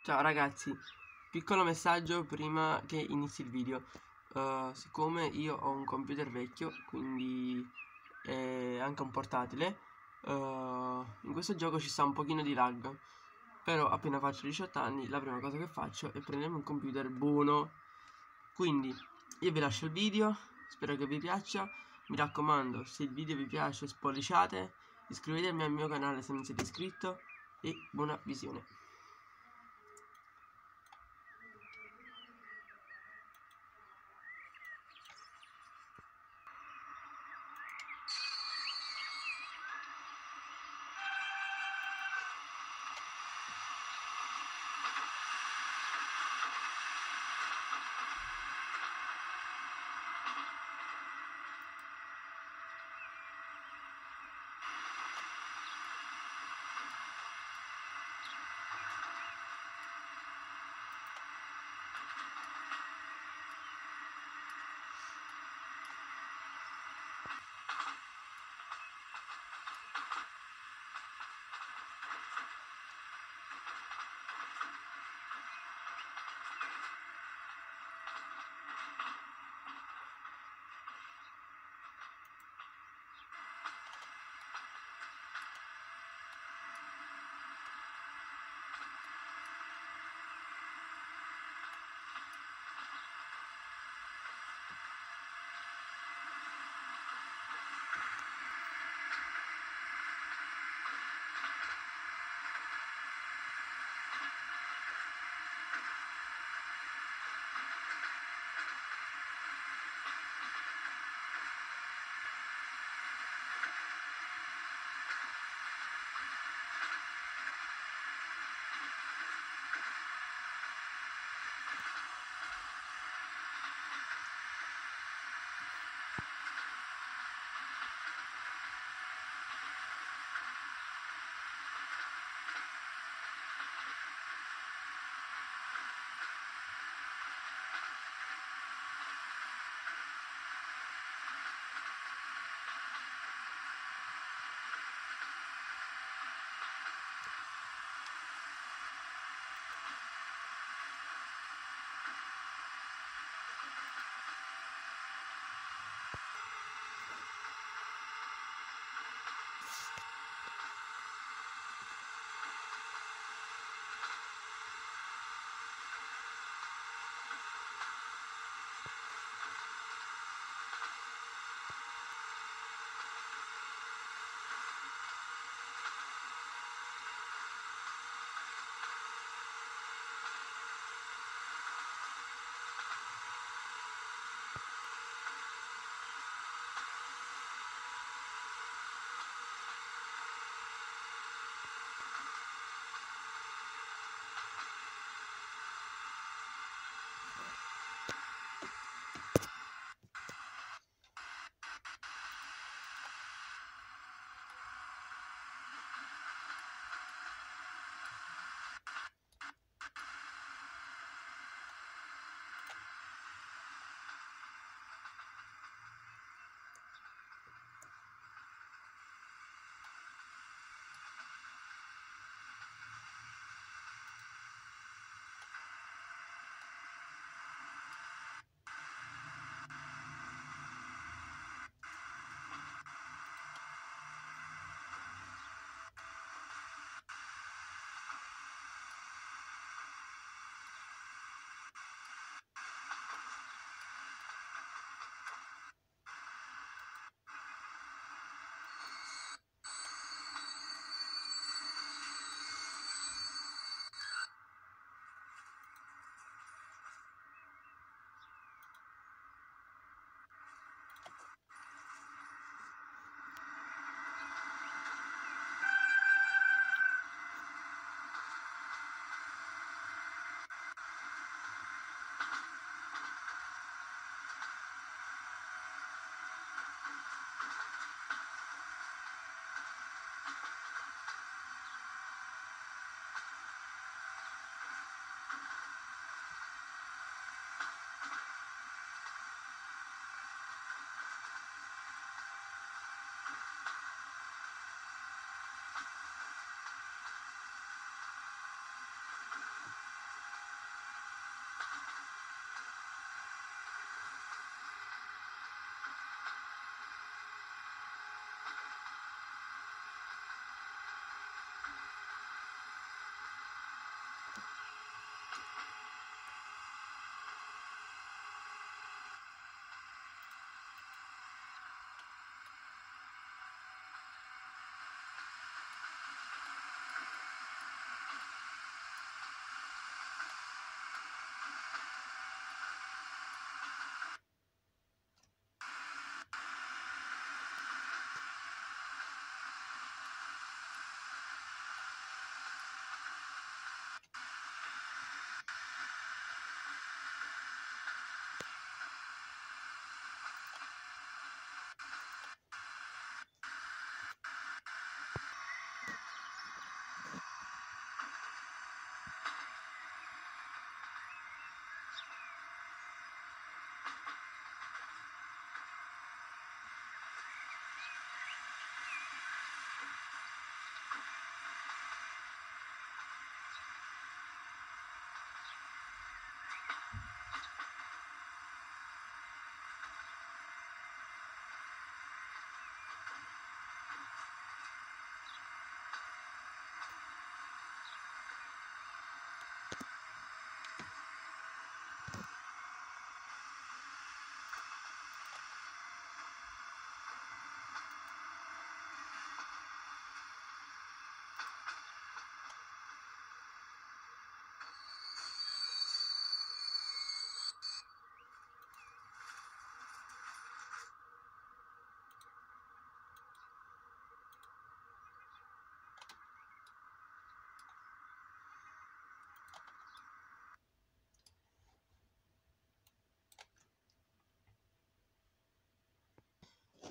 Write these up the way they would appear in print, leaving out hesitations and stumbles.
Ciao ragazzi, piccolo messaggio prima che inizi il video. Siccome io ho un computer vecchio, quindi anche un portatile, in questo gioco ci sta un pochino di lag. Però appena faccio 18 anni la prima cosa che faccio è prendermi un computer buono. Quindi io vi lascio il video, spero che vi piaccia. Mi raccomando, se il video vi piace spolliciate, iscrivetevi al mio canale se non siete iscritto e buona visione.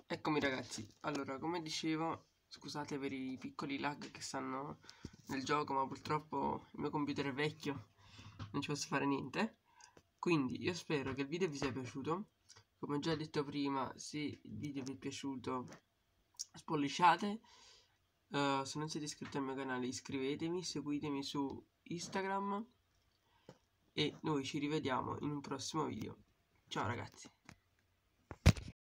Eccomi ragazzi, allora come dicevo, scusate per i piccoli lag che stanno nel gioco, ma purtroppo il mio computer è vecchio, non ci posso fare niente. Quindi io spero che il video vi sia piaciuto. Come già detto prima, se il video vi è piaciuto spolliciate, se non siete iscritti al mio canale iscrivetevi, seguitemi su Instagram e noi ci rivediamo in un prossimo video. Ciao ragazzi.